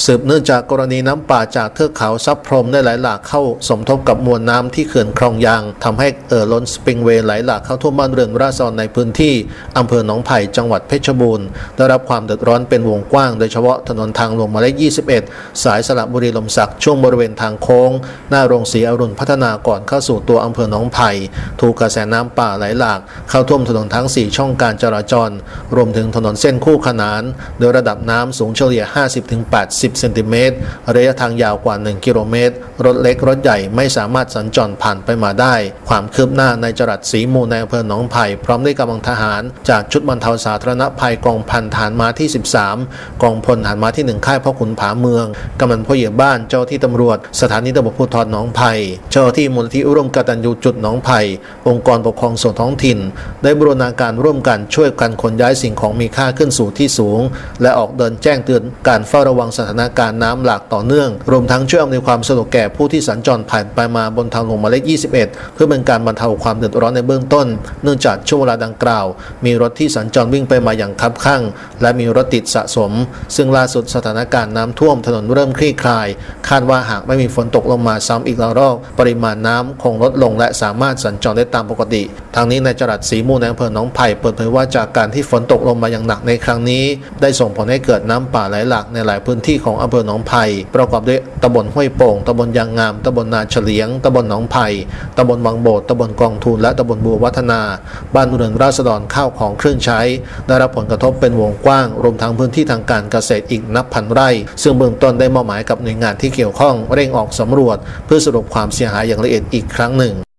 สืบเนื่องจากกรณีน้ำป่าจากเทือกเขาซับพรมได้ไหลหลากเข้าสมทบกับมวลน้ำที่เขื่อนคลองยางทำให้ล้นสปริงเวย์ไหลหลากเข้าท่วมบ้านเรือนราษฎรในพื้นที่อำเภอหนองไผ่จังหวัดเพชรบูรณ์ได้รับความเดือดร้อนเป็นวงกว้างโดยเฉพาะถนนทางหลวงหมายเลข 21 สายสระบุรีลมศักดิ์ช่วงบริเวณทางโค้งหน้าโรงสีอรุณพัฒนาก่อนเข้าสู่ตัวอำเภอหนองไผ่ถูกกระแสน้ำป่าไหลหลากเข้าท่วมถนนทั้ง4ช่องการจราจรรวมถึงถนนเส้นคู่ขนานโดยระดับน้ำสูงเฉลี่ย 50-80 เซนติเมตรระยะทางยาวกว่า1กิโลเมตรรถเล็กรถใหญ่ไม่สามารถสัญจรผ่านไปมาได้ความคืบหน้าในจรัสศรีมูลในอำเภอหนองไผ่พร้อมด้วยกำลังทหารจากชุดบรรเทาสาธารณภัยกองพันฐานม้าที่13กองพลฐานม้าที่1ค่ายพ่อขุนผาเมืองกำนันผู้ใหญ่บ้านเจ้าที่ตำรวจสถานีตำรวจภูธรหนองไผ่เจ้าที่มูลนิธิร่วมกตัญญูจุดหนองไผ่องค์กรปกครองส่วนท้องถิ่นได้บูรณาการร่วมกันช่วยกันขนย้ายสิ่งของมีค่าขึ้นสู่ที่สูงและออกเดินแจ้งเตือนการเฝ้าระวังสถานการณ์น้ำหลากต่อเนื่องรวมทั้งช่วยอำนวยความสะดวกแก่ผู้ที่สัญจรผ่านไปมาบนทางหลวงหมายเลข 21 เพื่อเป็นการบรรเทาความเดือดร้อนในเบื้องต้นเนื่องจากช่วงเวลาดังกล่าวมีรถที่สัญจรวิ่งไปมาอย่างคับคั่งและมีรถติดสะสมซึ่งล่าสุดสถานการณ์น้ำท่วมถนนเริ่มคลี่คลายคาดว่าหากไม่มีฝนตกลงมาซ้ำอีกระลอกปริมาณน้ำคงลดลงและสามารถสัญจรได้ตามปกติทางนี้ในจรัสศรีมูลในอำเภอหนองไผ่เปิดเผยว่าจากการที่ฝนตกลงมาอย่างหนักในครั้งนี้ได้ส่งผลให้เกิดน้ำป่าไหลหลากในหลายพื้นที่ของอำเภอหนองไผ่ประกอบด้วยตำบลห้วยโป่งตำบลยางงามตำบลนาเฉลียงตำบลหนองไผ่ตำบลวังโบดตำบลกองทูลและตำบลบัววัฒนาบ้านเรือนราษฎรข้าวของเครื่องใช้ได้รับผลกระทบเป็นวงกว้างรวมทั้งพื้นที่ทางการเกษตรอีกนับพันไร่ซึ่งเบื้องต้นได้มอบหมายกับหน่วยงานที่เกี่ยวข้องเร่งออกสำรวจเพื่อสรุปความเสียหายอย่างละเอียดอีกครั้งหนึ่ง